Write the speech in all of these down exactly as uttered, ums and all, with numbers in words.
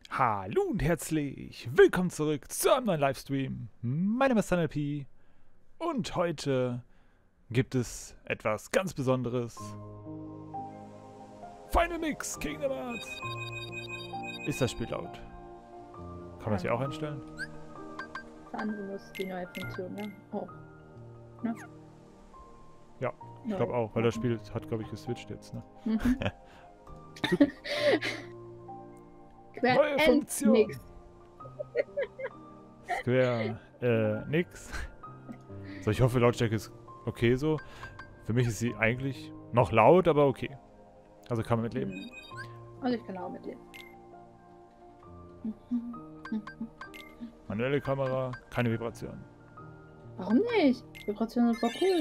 Hallo und herzlich willkommen zurück zu einem neuen Livestream. Mein Name ist SunLP und heute gibt es etwas ganz Besonderes. Final Mix Kingdom Hearts. Ist das Spiel laut? Kann man das hier auch einstellen? Das andere muss die neue Funktion, ne? Oh. Ne? Ja, ich glaube auch, weil das Spiel hat, glaube ich, geswitcht jetzt, ne? Mhm. Super. Quer Neue Funktion. Nix. Square, äh, nix. So, ich hoffe, Lautstärke ist okay so. Für mich ist sie eigentlich noch laut, aber okay. Also kann man mitleben. Mhm. Also ich kann auch mit dir. Manuelle Kamera, keine Vibration. Warum nicht? Vibrationen sind voll cool.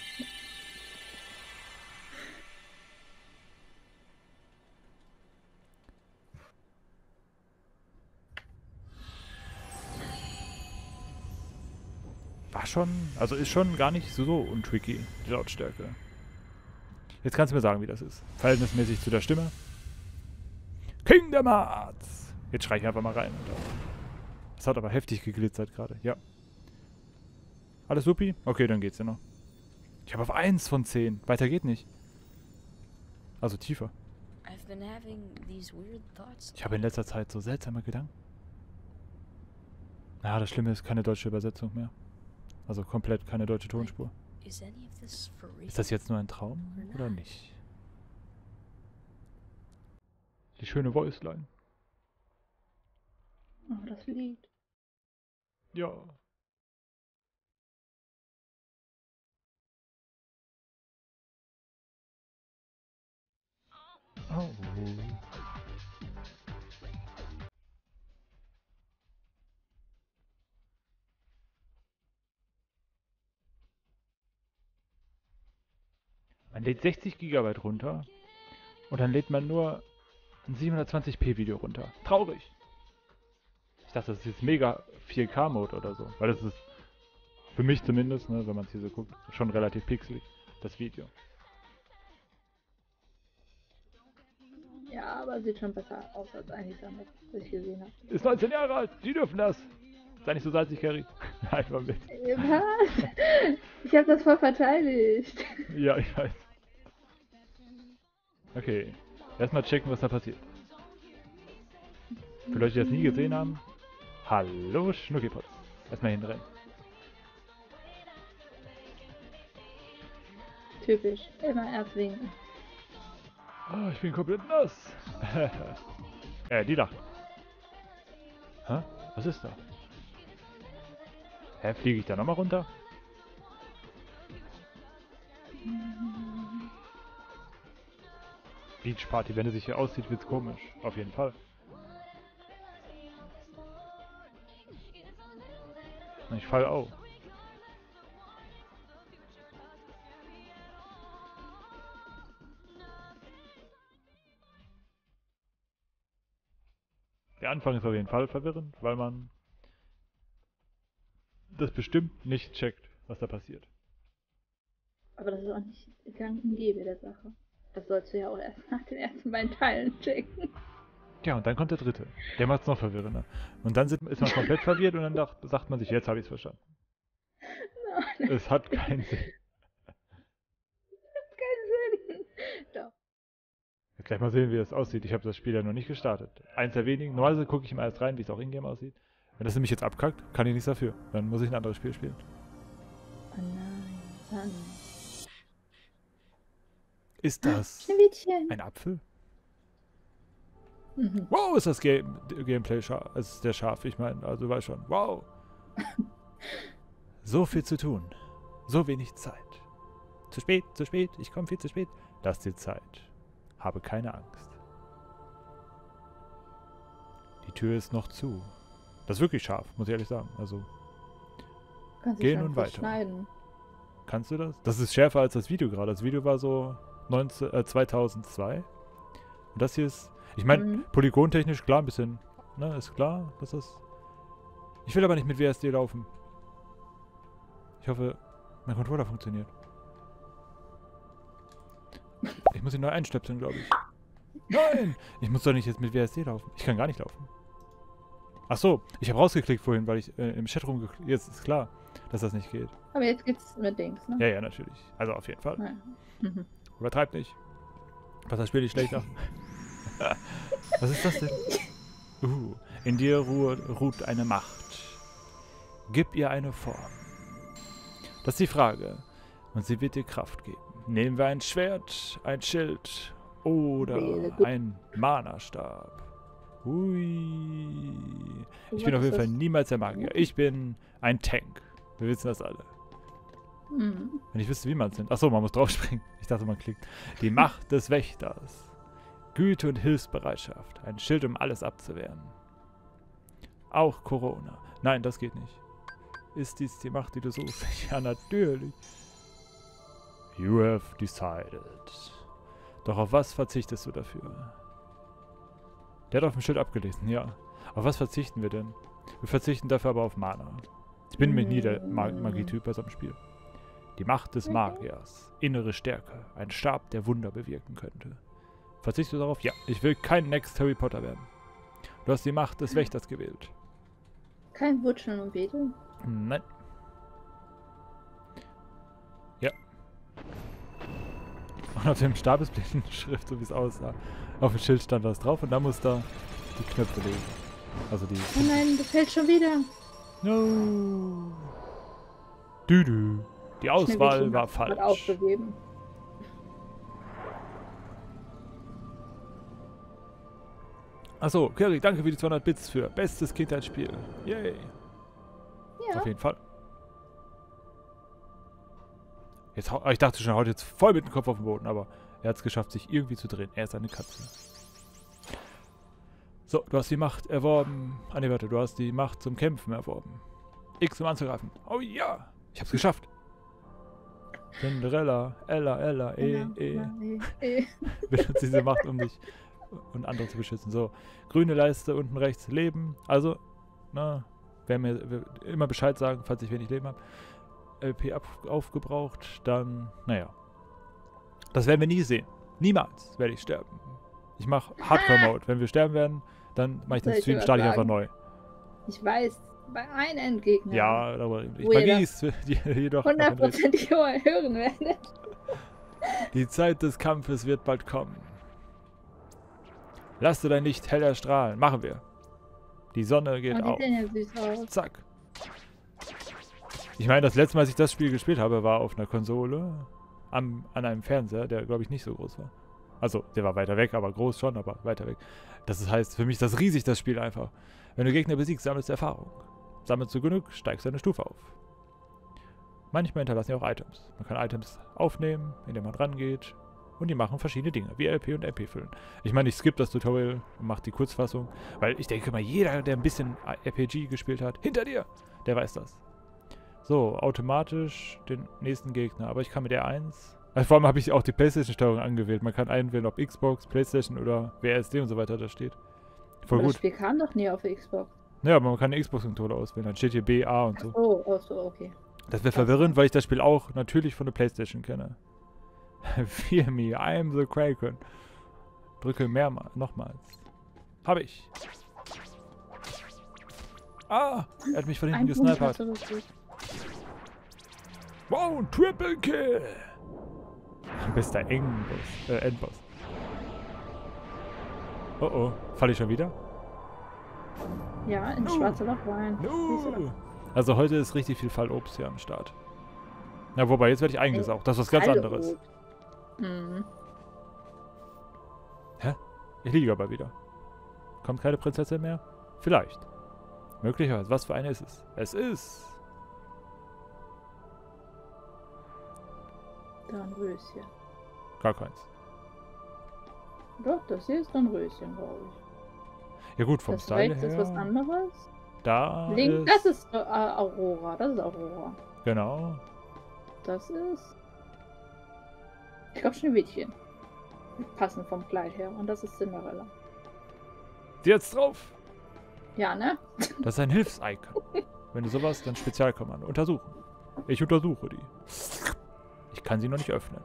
War schon, also ist schon gar nicht so untricky, die Lautstärke. Jetzt kannst du mir sagen, wie das ist. Verhältnismäßig zu der Stimme. Kingdom Hearts! Jetzt schrei ich einfach mal rein. Das hat aber heftig geglitzert gerade, ja. Alles supi? Okay, dann geht's ja noch. Ich habe auf eins von zehn. Weiter geht nicht. Also tiefer. Ich habe in letzter Zeit so seltsame Gedanken. Ja, das Schlimme ist keine deutsche Übersetzung mehr. Also komplett keine deutsche Tonspur. Ist das jetzt nur ein Traum oder nicht? Die schöne Voiceline. Oh, das Lied. Ja. Oh. Man lädt sechzig Gigabyte runter und dann lädt man nur ein siebenhundertzwanzig p Video runter. Traurig. Ich dachte, das ist jetzt mega vier K Mode oder so, weil das ist für mich zumindest, ne, wenn man es hier so guckt, schon relativ pixelig, das Video. Ja, aber sieht schon besser aus als eigentlich damit, was ich gesehen habe. Ist neunzehn Jahre alt, die dürfen das. Sei nicht so salzig, Carrie. Einfach mit. Was? Ich habe das voll verteidigt. Ja, ich weiß. Okay, erstmal checken, was da passiert. Für Leute, die das nie gesehen haben, hallo Schnuckipotz. Erstmal hinrennen. Typisch, immer erst winken. Oh, ich bin komplett nass. äh, die lacht. Hä? Was ist da? Hä, fliege ich da nochmal runter? Beach Party, wenn es sich hier aussieht, wird's komisch. Auf jeden Fall. Ich fall auf. Der Anfang ist auf jeden Fall verwirrend, weil man das bestimmt nicht checkt, was da passiert. Aber das ist auch nicht gang und gäbe der Sache. Das sollst du ja auch erst nach den ersten beiden Teilen checken. Ja, und dann kommt der dritte. Der macht's noch verwirrender. Und dann ist man komplett verwirrt und dann dacht, sagt man sich, jetzt habe ich es verstanden. Nein. Es hat keinen Sinn. Es hat keinen Sinn. Doch. Jetzt gleich mal sehen, wie das aussieht. Ich habe das Spiel ja noch nicht gestartet. Eins der wenigen. Normalerweise gucke ich immer erst rein, wie es auch in-game aussieht. Wenn das nämlich jetzt abkackt, kann ich nichts dafür. Dann muss ich ein anderes Spiel spielen. Oh nein, Mann. Ist das Schneewittchen. ein Apfel? Mhm. Wow, ist das Game Gameplay scharf. Es ist sehr scharf, ich meine, also du weißt schon. Wow. So viel zu tun. So wenig Zeit. Zu spät, zu spät, ich komme viel zu spät. Lass dir Zeit. Habe keine Angst. Die Tür ist noch zu. Das ist wirklich scharf, muss ich ehrlich sagen. Also, Kannst gehen und weiter. Schneiden. Kannst du das? Das ist schärfer als das Video gerade. Das Video war so neunzehn, äh, zweitausendzwei. Und das hier ist, ich meine, Mhm. polygontechnisch klar ein bisschen, ne, ist klar, dass das... Ich will aber nicht mit W S D laufen. Ich hoffe, mein Controller funktioniert. Ich muss ihn neu einstöpseln, glaube ich. Nein! Ich muss doch nicht jetzt mit W S D laufen. Ich kann gar nicht laufen. Ach so, ich habe rausgeklickt vorhin, weil ich äh, im Chat rumgeklickt. Jetzt ist klar, dass das nicht geht. Aber jetzt geht's mit Dings, ne? Ja, ja, natürlich. Also auf jeden Fall. Ja. Mhm. Übertreib nicht. Was das Spiel nicht schlechter. Was ist das denn? Uh, in dir ruhe, ruht eine Macht. Gib ihr eine Form. Das ist die Frage. Und sie wird dir Kraft geben. Nehmen wir ein Schwert, ein Schild oder ein Mana-Stab. Ui. Ich bin auf jeden Fall niemals der Magier. Ich bin ein Tank. Wir wissen das alle. Mhm. Wenn ich wüsste, wie man es nennt. Achso, man muss draufspringen. Ich dachte, man klickt. Die Macht des Wächters. Güte und Hilfsbereitschaft. Ein Schild, um alles abzuwehren. Auch Corona. Nein, das geht nicht. Ist dies die Macht, die du suchst? Ja, natürlich. You have decided. Doch auf was verzichtest du dafür? Der hat auf dem Schild abgelesen, ja. Auf was verzichten wir denn? Wir verzichten dafür aber auf Mana. Ich bin mir nie der Mag Magietyp bei so einem Spiel. Die Macht des Magiers. Innere Stärke. Ein Stab, der Wunder bewirken könnte. Verzichtest du darauf? Ja. Ich will kein Next Harry Potter werden. Du hast die Macht des Wächters gewählt. Kein Wutscheln und Wedeln? Nein. Ja. Und auf dem Stab ist Blindenschrift, so wie es aussah. Auf dem Schild stand was drauf und da muss da die Knöpfe lesen. Also die... Oh nein, das fällt schon wieder. No. Düdü. Die Auswahl war falsch. Aufgegeben. Achso, Curry, danke für die zweihundert Bits für bestes Kindheitsspiel. Yay. Ja. Auf jeden Fall. Jetzt, ich dachte schon, er haut jetzt voll mit dem Kopf auf den Boden, aber er hat es geschafft, sich irgendwie zu drehen. Er ist eine Katze. So, du hast die Macht erworben. Ah ne, warte, du hast die Macht zum Kämpfen erworben. X, um anzugreifen. Oh ja, ich hab's geschafft. Cinderella, Ella, Ella, E, E. E. Benutzt diese Macht, um dich und andere zu beschützen. So, grüne Leiste, unten rechts, Leben. Also, na, wer mir wer immer Bescheid sagen, falls ich wenig Leben habe. L P ab, aufgebraucht, dann, naja. Das werden wir nie sehen. Niemals werde ich sterben. Ich mache Hardcore-Mode. Wenn wir sterben werden, dann mache ich den Stream, starte ich einfach neu. Ich weiß, bei einem Endgegner. Ja, aber ich Magie ist jedoch hundertprozentig hören werdet. Die Zeit des Kampfes wird bald kommen. Lass du dein Licht hell erstrahlen. Machen wir. Die Sonne geht oh, die auf. sehen ja süß aus. Zack. Ich meine, das letzte Mal, als ich das Spiel gespielt habe, war auf einer Konsole am, an einem Fernseher, der, glaube ich, nicht so groß war. Also, der war weiter weg, aber groß schon, aber weiter weg. Das heißt, für mich ist das riesig, das Spiel einfach. Wenn du Gegner besiegst, sammelst du Erfahrung. Sammelst du genug, steigst du eine Stufe auf. Manchmal hinterlassen ja auch Items. Man kann Items aufnehmen, indem man rangeht. Und die machen verschiedene Dinge, wie L P und M P füllen. Ich meine, ich skippe das Tutorial und mache die Kurzfassung, weil ich denke mal, jeder, der ein bisschen R P G gespielt hat, hinter dir, der weiß das. So, automatisch den nächsten Gegner. Aber ich kann mit R eins... Also vor allem habe ich auch die PlayStation-Steuerung angewählt. Man kann einwählen, ob Xbox, PlayStation oder W S D und so weiter da steht. Voll aber gut. Das Spiel kam doch nie auf der Xbox. Ja, aber man kann eine Xbox-Controller auswählen. Dann steht hier B, A und so. Oh, oh so, okay. Das wäre verwirrend, weil ich das Spiel auch natürlich von der PlayStation kenne. Fear me, I am the Kraken. Drücke mehrmals, nochmals. Habe ich. Ah, er hat mich von hinten gesnipert. Wow, Triple Kill. Bester Endboss. Äh, Endboss. Oh oh, falle ich schon wieder? Ja, ins No. schwarze Loch rein. No. Also heute ist richtig viel Fallobst hier am Start. Na, wobei, jetzt werde ich eingesaugt. Das ist was ganz anderes. Mhm. Hä? Ich liege aber wieder. Kommt keine Prinzessin mehr? Vielleicht. Möglicherweise. Was für eine ist es? Es ist... Dornröschen. Gar keins. Doch, das hier ist Dornröschen, glaube ich. Ja gut, vom das Style rechts her... ist was anderes. Da Link, ist... das ist äh, Aurora. Das ist Aurora. Genau. Das ist... Ich glaube Schneewittchen. Passend vom Kleid her. Und das ist Cinderella. Sie jetzt drauf! Ja, ne? Das ist ein Hilfs-Icon. Wenn du sowas, dann Spezialkommando. Untersuchen. Ich untersuche die. Ich kann sie noch nicht öffnen.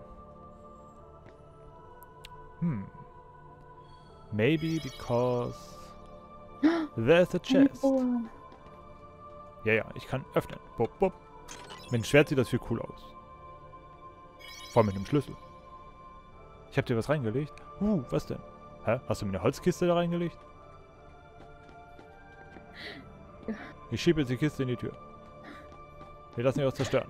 Hm. Maybe because... There's a chest. Oh. Ja, ja, ich kann öffnen. Bop, bop. Mit dem Schwert sieht das viel cool aus. Vor allem mit dem Schlüssel. Ich hab dir was reingelegt. Uh, was denn? Hä? Hast du mir eine Holzkiste da reingelegt? Ja. Ich schiebe jetzt die Kiste in die Tür. Wir lassen dich auch zerstören.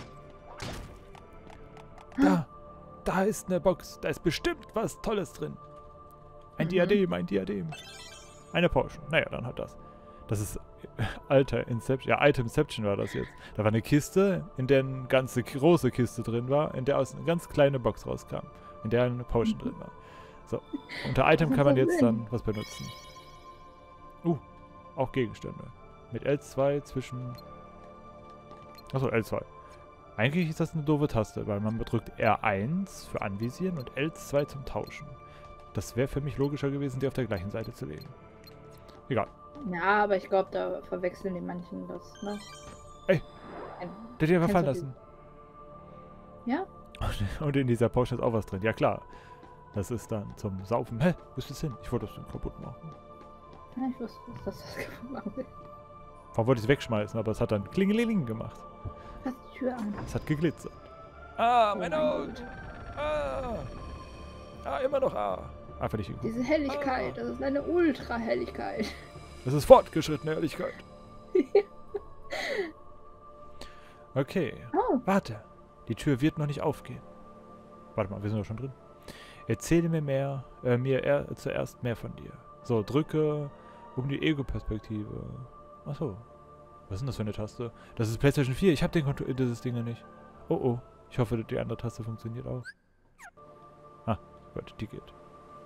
Da! Da ist eine Box. Da ist bestimmt was Tolles drin. Ein Mhm. Diadem, ein Diadem. Eine Potion. Naja, dann hat das. Das ist alter Inception. Ja, Itemception war das jetzt. Da war eine Kiste, in der eine ganze große Kiste drin war, in der aus eine ganz kleine Box rauskam. In der eine Potion drin war. So. Unter Item Das kann macht man doch jetzt Sinn. dann was benutzen. Uh, auch Gegenstände. Mit L zwei zwischen... Achso, L zwei. Eigentlich ist das eine doofe Taste, weil man drückt R eins für Anvisieren und L zwei zum Tauschen. Das wäre für mich logischer gewesen, die auf der gleichen Seite zu legen. Egal. Ja, aber ich glaube, da verwechseln die manchen das, ne? Ey. Ein- Der hat die einfach Kennst fallen du lassen. Ja? Und in dieser Potion ist auch was drin. Ja klar. Das ist dann zum Saufen. Hä? Wo ist das hin? Ich wollte das Ding kaputt machen. Ja, ich wusste, dass das kaputt machen will. Warum wollte ich es wegschmeißen? Aber es hat dann Klingeling gemacht. Fass die Tür an. Es hat geglitzert. Ah, Oh mein mein Auge. Gott. Ah. Ah, immer noch A. Einfach nicht geguckt. Diese Helligkeit, Ah. das ist eine Ultra-Helligkeit. Das ist fortgeschrittene Ehrlichkeit. Okay. Oh, Warte. Die Tür wird noch nicht aufgehen. Warte mal, wir sind doch schon drin. Erzähle mir mehr, äh, mir er, zuerst mehr von dir. So, drücke um die Ego-Perspektive. Achso. Was ist denn das für eine Taste? Das ist PlayStation vier. Ich habe den Kontro dieses Ding nicht. Oh oh. Ich hoffe, die andere Taste funktioniert auch. Ah, gut, die geht.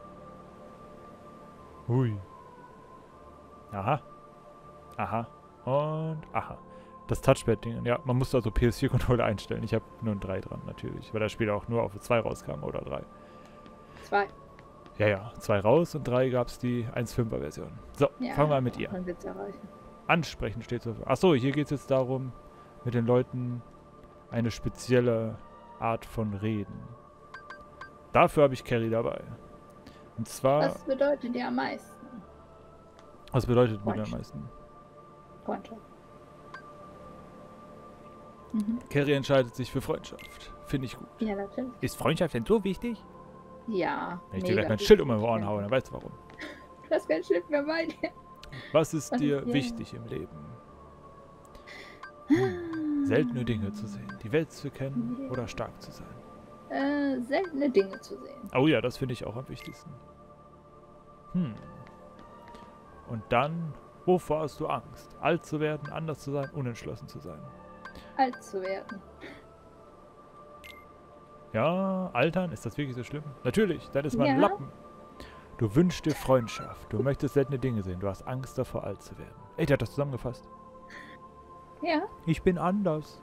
Hui. Aha. Aha. Und aha. Das Touchpad-Ding. Ja, man musste also P S vier Controller einstellen. Ich habe nur ein drei dran, natürlich. Weil das Spiel auch nur auf zwei rauskam oder drei. zwei. Ja, ja. zwei raus und drei gab es die eins Punkt fünfer Version. So, Ja, fangen wir an mit ihr. Dann wird's erreichen. Ansprechen steht so. Achso, hier geht es jetzt darum, mit den Leuten eine spezielle Art von Reden. Dafür habe ich Carrie dabei. Und zwar, Was bedeutet dir am meisten? was bedeutet mir am Freundschaft. meisten? Freundschaft. Mhm. Carrie entscheidet sich für Freundschaft. Finde ich gut. Ja, natürlich. Ist Freundschaft denn so wichtig? Ja. Wenn ich dir gleich mega mein Schild um wichtig. meine Ohren haue, dann weißt du warum. Du hast kein Schild mehr bei dir. Was ist Was dir ist dir- wichtig im Leben? Hm, seltene Dinge zu sehen, die Welt zu kennen Nee. oder stark zu sein. Äh, seltene Dinge zu sehen. Oh ja, das finde ich auch am wichtigsten. Hm. Und dann, wovor hast du Angst? Alt zu werden, anders zu sein, unentschlossen zu sein. Alt zu werden. Ja, altern, ist das wirklich so schlimm? Natürlich, dann ist man ein Ja. Lappen. Du wünschst dir Freundschaft, du möchtest seltene Dinge sehen, du hast Angst davor, alt zu werden. Ey, der hat das zusammengefasst. Ja. Ich bin anders.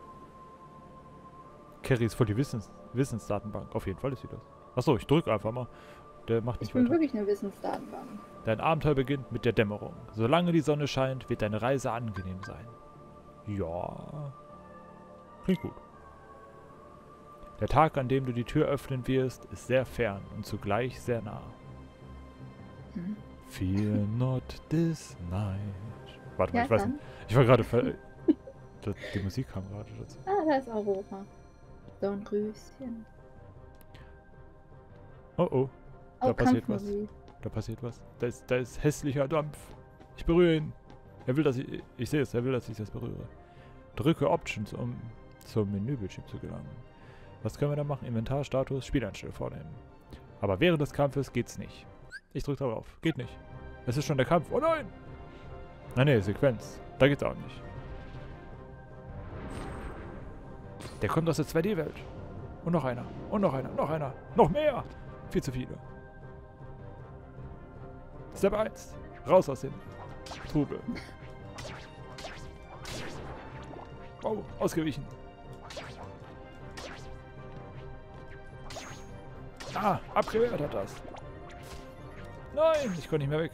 Carrie ist voll die Wissens Wissensdatenbank. Auf jeden Fall ist sie das. Achso, ich drücke einfach mal. Der macht Ich nicht bin weiter. wirklich eine Wissensdatenbank. Dein Abenteuer beginnt mit der Dämmerung. Solange die Sonne scheint, wird deine Reise angenehm sein. Ja. Klingt gut. Der Tag, an dem du die Tür öffnen wirst, ist sehr fern und zugleich sehr nah. Hm. Fear not this night. Warte mal, Ja, ich weiß dann. nicht. Ich war gerade ver... Das- Die Musik kam gerade dazu. Ah, da ist Aurora. Dornröschen. Oh oh, Da Oh, passiert was. Kampfmusik. da passiert was. Da ist, da ist hässlicher Dampf. Ich berühre ihn. Er will, dass ich... Ich sehe es, er will, dass ich das berühre. Drücke Options, um zum Menübildschirm zu gelangen. Was können wir da machen? Inventarstatus, Spieleinstellung vornehmen. Aber während des Kampfes geht's nicht. Ich drücke darauf. Geht nicht. Es ist schon der Kampf. Oh nein! Nein, nee, Sequenz. Da geht's auch nicht. Der kommt aus der zwei D-Welt. Und noch einer. Und noch einer. Noch einer. Noch mehr! Viel zu viele. Step eins. Raus aus dem Trubel. Oh, ausgewichen. Ah, abgewehrt hat das. Nein, ich konnte nicht mehr weg.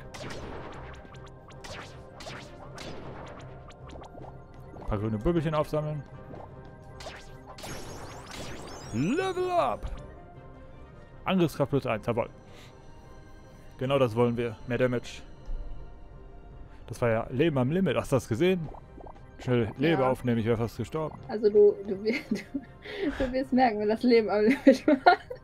Ein paar grüne Bübbelchen aufsammeln. Level up! Angriffskraft plus eins, jawohl. Genau das wollen wir. Mehr Damage. Das war ja Leben am Limit. Hast du das gesehen? Schnell Leben Ja. aufnehmen, ich wäre fast gestorben. Also du, du, wir- du, du wirst merken, wenn das Leben am Limit war.